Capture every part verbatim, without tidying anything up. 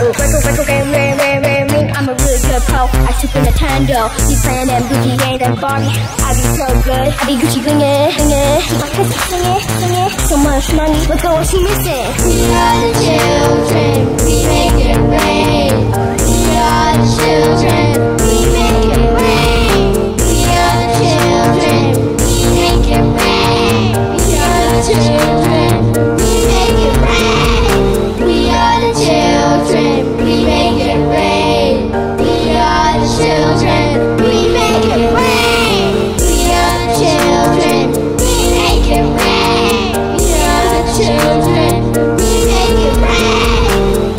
Record, record, game, ring, ring, ring, ring. I'm a really good pro. I Super Nintendo. You playing them Gucci games and Barbie. I be so good. I be Gucci glingin', glingin'. Keep my pussy singing, singing. So much money, look at what she missing. We are the children. We make it rain. We are the children. We make it rain. We are the children. We make it rain. We are the children. We make it rain. We are the children. We make it rain. We are the children. We make it rain. We are the children. We make it rain. We are the children. We make it rain.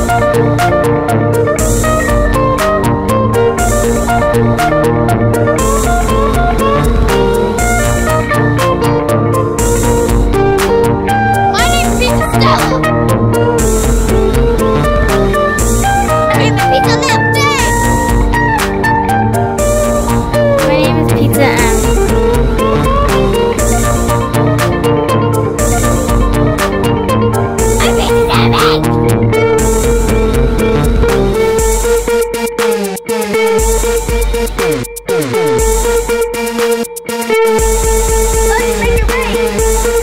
My name's Pizza Stell. I mean the pizza lip day. My name is Pizza M. I'm Pizza Seven. Let's make it rain.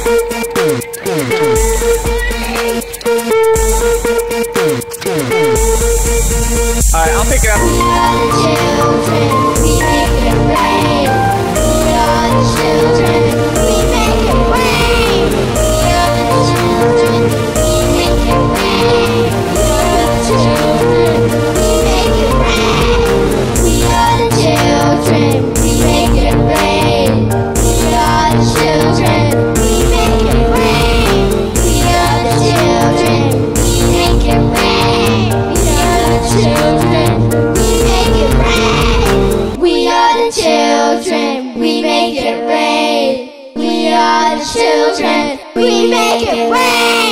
Alright, I'll pick it up. We are the children, we make it rain. We are the children, we make it rain. We are the children, we make it rain. We are the children, we make it rain. We are the children, we make it rain. We are the children, we make it rain. We are the children, we make it rain. We are the children, we make it rain. We are the children, we make it rain. We are the children, we make it rain.